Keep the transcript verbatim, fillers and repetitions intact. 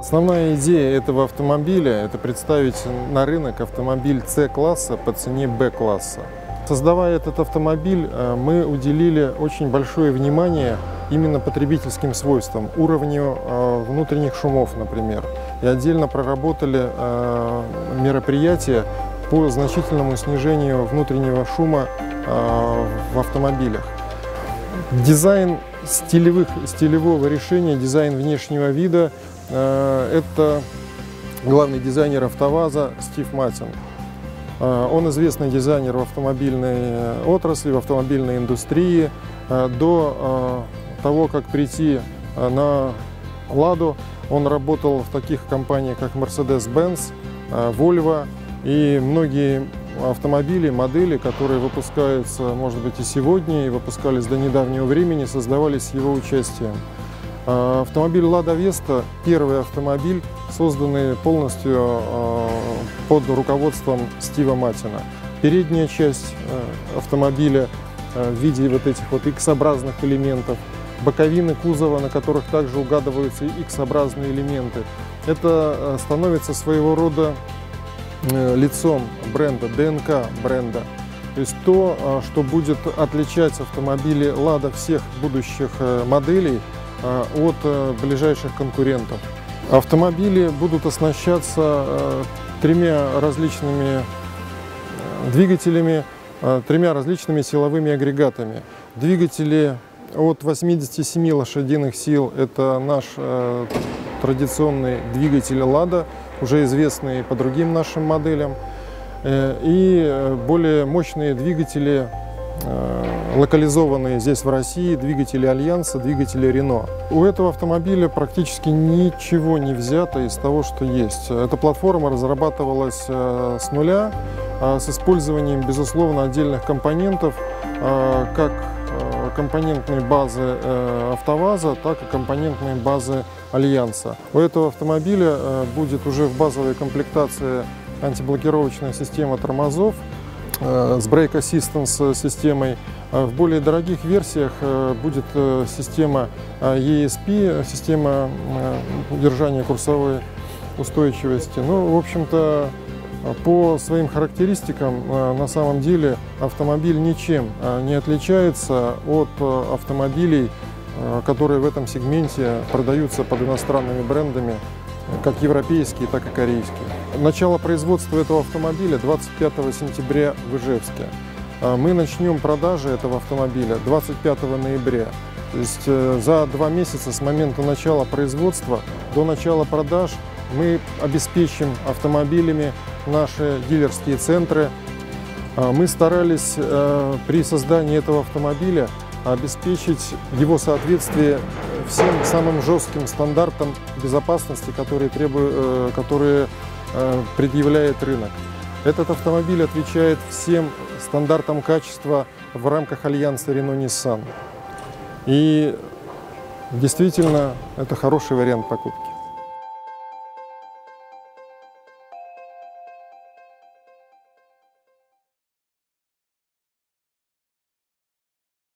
Основная идея этого автомобиля – это представить на рынок автомобиль С-класса по цене Б-класса. Создавая этот автомобиль, мы уделили очень большое внимание именно потребительским свойствам, уровню внутренних шумов, например. И отдельно проработали мероприятия по значительному снижению внутреннего шума в автомобилях. Дизайн стилевых, стилевого решения, дизайн внешнего вида – это главный дизайнер АвтоВАЗа Стив Матин. Он известный дизайнер в автомобильной отрасли, в автомобильной индустрии. До того, как прийти на Ладу, он работал в таких компаниях, как Mercedes-Benz, Volvo и многие автомобили, модели, которые выпускаются, может быть, и сегодня, и выпускались до недавнего времени, создавались с его участием. Автомобиль Lada Vesta – первый автомобиль, созданный полностью под руководством Стива Матина. Передняя часть автомобиля в виде вот этих вот икс-образных элементов, боковины кузова, на которых также угадываются икс-образные элементы. Это становится своего рода лицом бренда, ДНК бренда. То есть то, что будет отличать автомобили Lada всех будущих моделей от ближайших конкурентов. Автомобили будут оснащаться тремя различными двигателями, тремя различными силовыми агрегатами. Двигатели от восьмидесяти семи лошадиных сил – это наш традиционный двигатель Lada, уже известный по другим нашим моделям, и более мощные двигатели, локализованные здесь в России, двигатели Альянса, двигатели Рено. У этого автомобиля практически ничего не взято из того, что есть. Эта платформа разрабатывалась с нуля, с использованием, безусловно, отдельных компонентов, как компонентной базы АвтоВАЗа, так и компонентной базы Альянса. У этого автомобиля будет уже в базовой комплектации антиблокировочная система тормозов с Brake Assistance системой. В более дорогих версиях будет система и эс пи, система удержания курсовой устойчивости. Ну, в общем-то, по своим характеристикам, на самом деле, автомобиль ничем не отличается от автомобилей, которые в этом сегменте продаются под иностранными брендами, как европейские, так и корейские. Начало производства этого автомобиля двадцать пятого сентября в Ижевске. Мы начнем продажи этого автомобиля двадцать пятого ноября. То есть за два месяца с момента начала производства до начала продаж мы обеспечим автомобилями наши дилерские центры. Мы старались при создании этого автомобиля обеспечить его соответствие всем самым жестким стандартам безопасности, которые, требуют, которые предъявляет рынок. Этот автомобиль отвечает всем стандартам качества в рамках Альянса Renault-Nissan. И действительно, это хороший вариант покупки.